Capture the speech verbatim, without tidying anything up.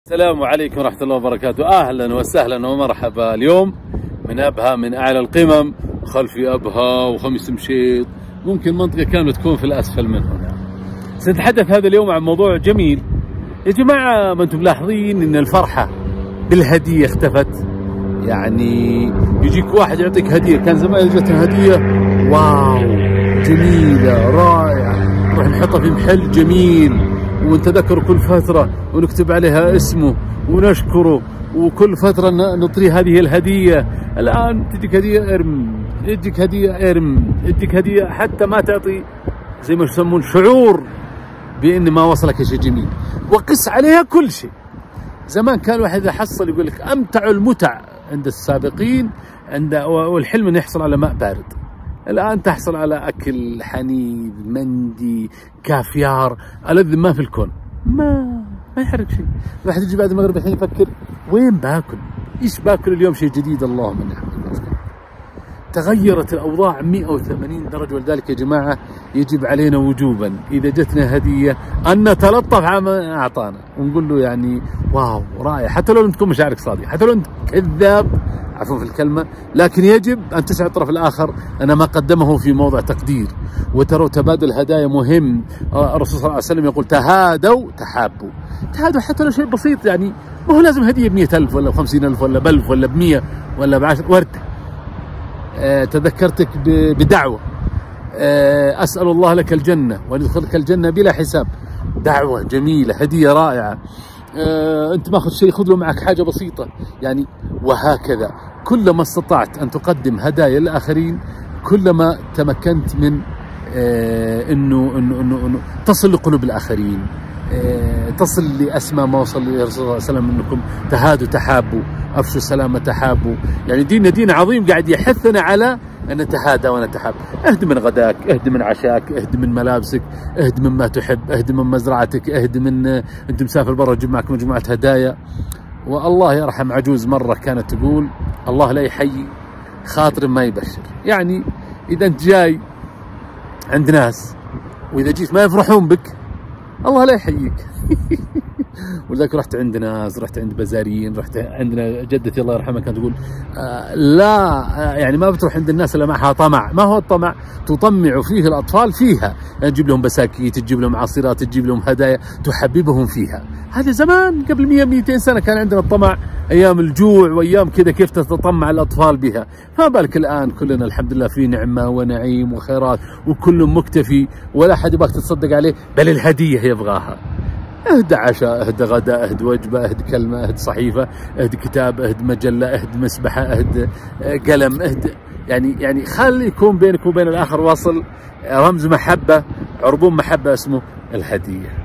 السلام عليكم ورحمة الله وبركاته. أهلا وسهلا ومرحبا. اليوم من أبها، من أعلى القمم، خلفي أبها وخميس مشيط، ممكن منطقة كاملة تكون في الأسفل منهم. سنتحدث هذا اليوم عن موضوع جميل. يا جماعة، ما أنتم ملاحظين أن الفرحة بالهدية اختفت؟ يعني يجيك واحد يعطيك هدية، كان زمان جتنا هدية واو جميلة رائعة، نروح نحطها في محل جميل ونتذكر كل فترة ونكتب عليها اسمه ونشكره، وكل فترة نطري هذه الهدية. الآن تجيك هدية ارم، تجيك هدية ارم، تجيك هدية حتى ما تعطي زي ما يسمون شعور بأن ما وصلك شيء جميل، وقس عليها كل شيء. زمان كان واحد إذا حصل يقول لك أمتع المتع عند السابقين، عند والحلم أن يحصل على ماء بارد. الآن تحصل على أكل حنيذ، مندي، كافيار، ألذ ما في الكون. ما ما يحرك شيء. الواحد يجي بعد المغرب الحين يفكر وين باكل؟ إيش باكل اليوم؟ شيء جديد. اللهم نعم. تغيرت الأوضاع مئة وثمانين درجة، ولذلك يا جماعة يجب علينا وجوبا إذا جتنا هدية أن نتلطف عما أعطانا ونقول له يعني واو رائع، حتى لو تكون مشاعرك صادقة، حتى لو أنت كذاب، عفوا في الكلمة، لكن يجب أن تشعر الطرف الآخر أن ما قدمه في موضع تقدير. وترى تبادل الهدايا مهم. الرسول صلى الله عليه وسلم يقول تهادوا تحابوا. تهادوا حتى لو شيء بسيط، يعني ما هو لازم هدية بمئة ألف ولا بخمسين ألف ولا بألف ولا بمئة ولا بعشر. وردة أه تذكرتك بدعوة، أه أسأل الله لك الجنة وندخلك الجنة بلا حساب. دعوة جميلة، هدية رائعة. أه أنت ماخذ شيء، خذ له معك حاجة بسيطة يعني. وهكذا كلما استطعت أن تقدم هدايا للآخرين كلما تمكنت من أه إنه إنه إنه, إنه تصل لقلوب الآخرين، أه تصل لأسمى ما وصل للرسول صلى الله عليه وسلم، إنكم تهادوا تحابوا، أفشوا السلام تحابوا. يعني ديننا دين عظيم قاعد يحثنا على أن نتهادى ونتحاب. اهد من غداك، اهد من عشاك، اهد من ملابسك، اهد مما تحب، اهد من مزرعتك، اهد من أنت مسافر برا تجيب معك مجموعة هدايا. والله يرحم عجوز مرة كانت تقول الله لا يحيي خاطر ما يبشر. يعني إذا أنت جاي عند ناس وإذا جيت ما يفرحون بك الله لا يحييك. ولذلك رحت عند ناس، رحت عند بزاريين، رحت عندنا جدتي الله يرحمها كانت تقول آه لا آه يعني ما بتروح عند الناس الا معها طمع. ما هو الطمع؟ تطمع فيه الاطفال فيها، يعني تجيب لهم بساكيت، تجيب لهم عصيرات، تجيب لهم هدايا تحببهم فيها. هذا زمان قبل مئة مئتين سنه كان عندنا الطمع، ايام الجوع وايام كذا كيف تتطمع الاطفال بها. فما بالك الان كلنا الحمد لله في نعمه ونعيم وخيرات وكل مكتفي ولا احد يبغاك تتصدق عليه، بل الهديه يبغاها. اهد عشاء، اهد غداء، اهد وجبه، اهد كلمه، اهد صحيفه، اهد كتاب، اهد مجله، اهد مسبحه، اهد قلم، اهد يعني يعني خلي يكون بينك وبين الاخر وصل، رمز محبه، عربون محبه اسمه الهديه.